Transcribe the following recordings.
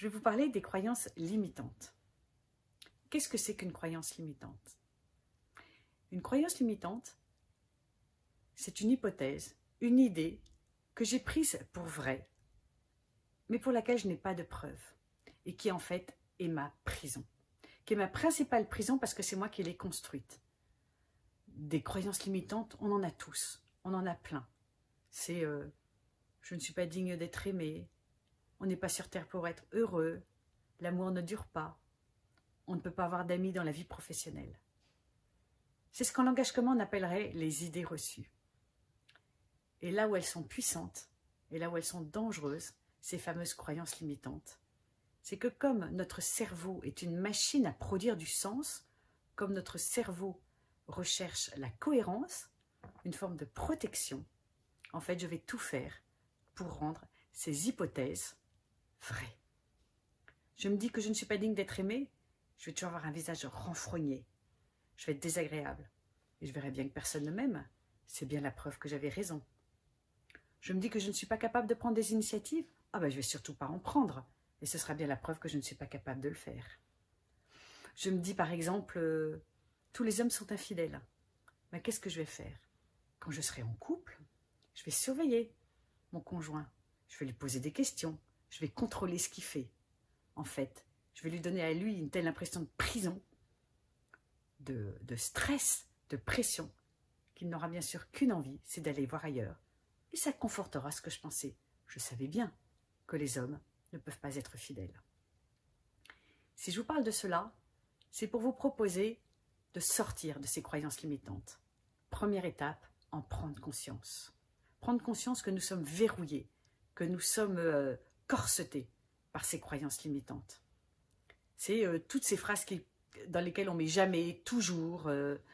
je vais vous parler des croyances limitantes. Qu'est-ce que c'est qu'une croyance limitante? Une croyance limitante, c'est une hypothèse, une idée que j'ai prise pour vraie, mais pour laquelle je n'ai pas de preuves, et qui en fait est ma prison, qui est ma principale prison parce que c'est moi qui l'ai construite. Des croyances limitantes, on en a tous, on en a plein. C'est je ne suis pas digne d'être aimé, on n'est pas sur terre pour être heureux, l'amour ne dure pas, on ne peut pas avoir d'amis dans la vie professionnelle. C'est ce qu'en langage commun on appellerait les idées reçues. Et là où elles sont puissantes, et là où elles sont dangereuses, ces fameuses croyances limitantes, c'est que comme notre cerveau est une machine à produire du sens, comme notre cerveau recherche la cohérence, une forme de protection, en fait je vais tout faire pour rendre ces hypothèses vraies. Je me dis que je ne suis pas digne d'être aimée, je vais toujours avoir un visage renfrogné, je vais être désagréable, et je verrai bien que personne ne m'aime, c'est bien la preuve que j'avais raison. Je me dis que je ne suis pas capable de prendre des initiatives, ah ben je vais surtout pas en prendre, et ce sera bien la preuve que je ne suis pas capable de le faire. Je me dis par exemple, tous les hommes sont infidèles, mais qu'est-ce que je vais faire? Quand je serai en couple, je vais surveiller mon conjoint, je vais lui poser des questions, je vais contrôler ce qu'il fait. En fait, je vais lui donner à lui une telle impression de prison, de stress, de pression, qu'il n'aura bien sûr qu'une envie, c'est d'aller voir ailleurs. Et ça confortera ce que je pensais. Je savais bien que les hommes ne peuvent pas être fidèles. Si je vous parle de cela, c'est pour vous proposer de sortir de ces croyances limitantes. Première étape, en prendre conscience. Prendre conscience que nous sommes verrouillés, que nous sommes corsetés par ces croyances limitantes. C'est toutes ces phrases dans lesquelles on met jamais, toujours.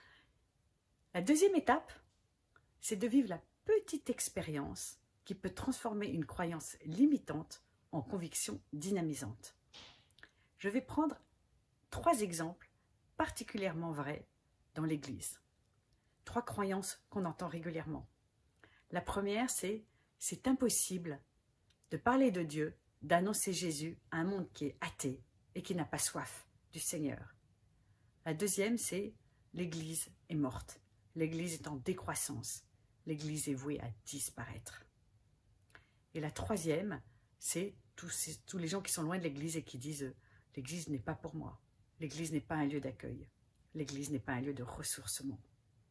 La deuxième étape, c'est de vivre la petite expérience qui peut transformer une croyance limitante en conviction dynamisante. Je vais prendre 3 exemples particulièrement vrais dans l'Église. 3 croyances qu'on entend régulièrement. La première, c'est impossible de parler de Dieu, d'annoncer Jésus à un monde qui est athée et qui n'a pas soif du Seigneur. La deuxième, c'est l'Église est morte. L'Église est en décroissance. L'Église est vouée à disparaître. Et la troisième, c'est tous les gens qui sont loin de l'Église et qui disent « l'Église n'est pas pour moi. L'Église n'est pas un lieu d'accueil. L'Église n'est pas un lieu de ressourcement. »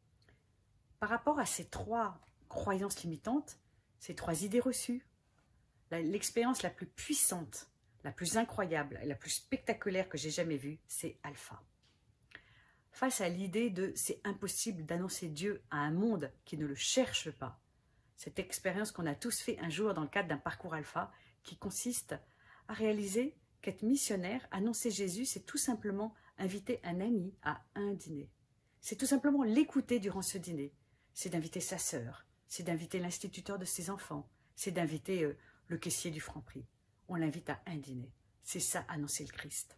Par rapport à ces 3 croyances limitantes, ces 3 idées reçues, l'expérience la plus puissante, la plus incroyable et la plus spectaculaire que j'ai jamais vue, c'est Alpha. Face à l'idée de « c'est impossible d'annoncer Dieu à un monde qui ne le cherche pas », cette expérience qu'on a tous fait un jour dans le cadre d'un parcours Alpha qui consiste à réaliser qu'être missionnaire, annoncer Jésus, c'est tout simplement inviter un ami à un dîner. C'est tout simplement l'écouter durant ce dîner. C'est d'inviter sa sœur, c'est d'inviter l'instituteur de ses enfants, c'est d'inviter le caissier du Franprix. On l'invite à un dîner. C'est ça, annoncer le Christ.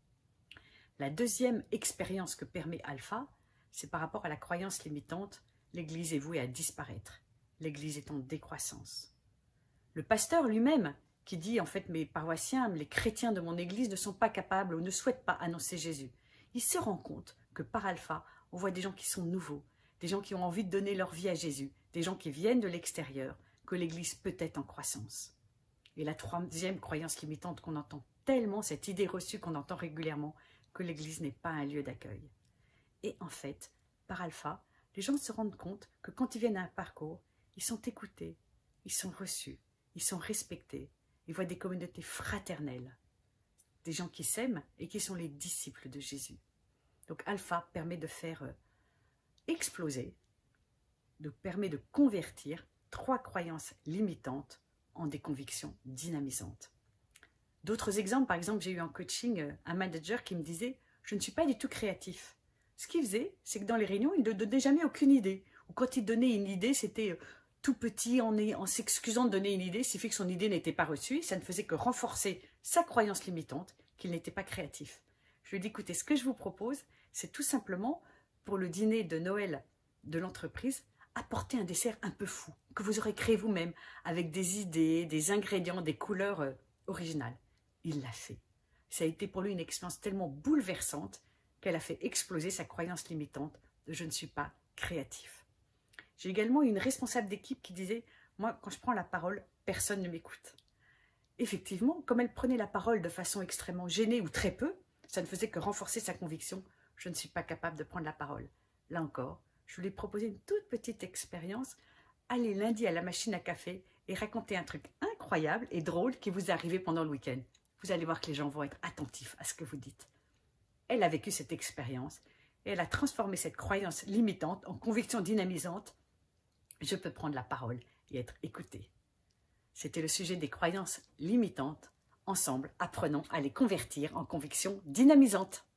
La deuxième expérience que permet Alpha, c'est par rapport à la croyance limitante, l'Église est vouée à disparaître. L'Église est en décroissance. Le pasteur lui-même, qui dit en fait mes paroissiens, les chrétiens de mon Église ne sont pas capables ou ne souhaitent pas annoncer Jésus, il se rend compte que par Alpha, on voit des gens qui sont nouveaux, des gens qui ont envie de donner leur vie à Jésus, des gens qui viennent de l'extérieur, que l'Église peut être en croissance. Et la troisième croyance limitante qu'on entend tellement, cette idée reçue qu'on entend régulièrement, que l'Église n'est pas un lieu d'accueil. Et en fait, par Alpha, les gens se rendent compte que quand ils viennent à un parcours, ils sont écoutés, ils sont reçus, ils sont respectés, ils voient des communautés fraternelles, des gens qui s'aiment et qui sont les disciples de Jésus. Donc Alpha permet de faire exploser, permet de convertir 3 croyances limitantes en des convictions dynamisantes. D'autres exemples, par exemple, j'ai eu en coaching un manager qui me disait « je ne suis pas du tout créatif ». Ce qu'il faisait, c'est que dans les réunions, il ne donnait jamais aucune idée. Ou quand il donnait une idée, c'était tout petit, en s'excusant de donner une idée, ce qui fait que son idée n'était pas reçue. Ça ne faisait que renforcer sa croyance limitante, qu'il n'était pas créatif. Je lui ai dit, écoutez, ce que je vous propose, c'est tout simplement, pour le dîner de Noël de l'entreprise, apporter un dessert un peu fou, que vous aurez créé vous-même, avec des idées, des ingrédients, des couleurs originales. il l'a fait. Ça a été pour lui une expérience tellement bouleversante qu'elle a fait exploser sa croyance limitante de « je ne suis pas créatif ». J'ai également eu une responsable d'équipe qui disait « moi, quand je prends la parole, personne ne m'écoute ». Effectivement, comme elle prenait la parole de façon extrêmement gênée ou très peu, ça ne faisait que renforcer sa conviction « je ne suis pas capable de prendre la parole ». Là encore, je lui ai proposé une toute petite expérience. Allez lundi à la machine à café et racontez un truc incroyable et drôle qui vous est arrivé pendant le week-end. Vous allez voir que les gens vont être attentifs à ce que vous dites. Elle a vécu cette expérience et elle a transformé cette croyance limitante en conviction dynamisante. Je peux prendre la parole et être écoutée. C'était le sujet des croyances limitantes. Ensemble, apprenons à les convertir en convictions dynamisantes.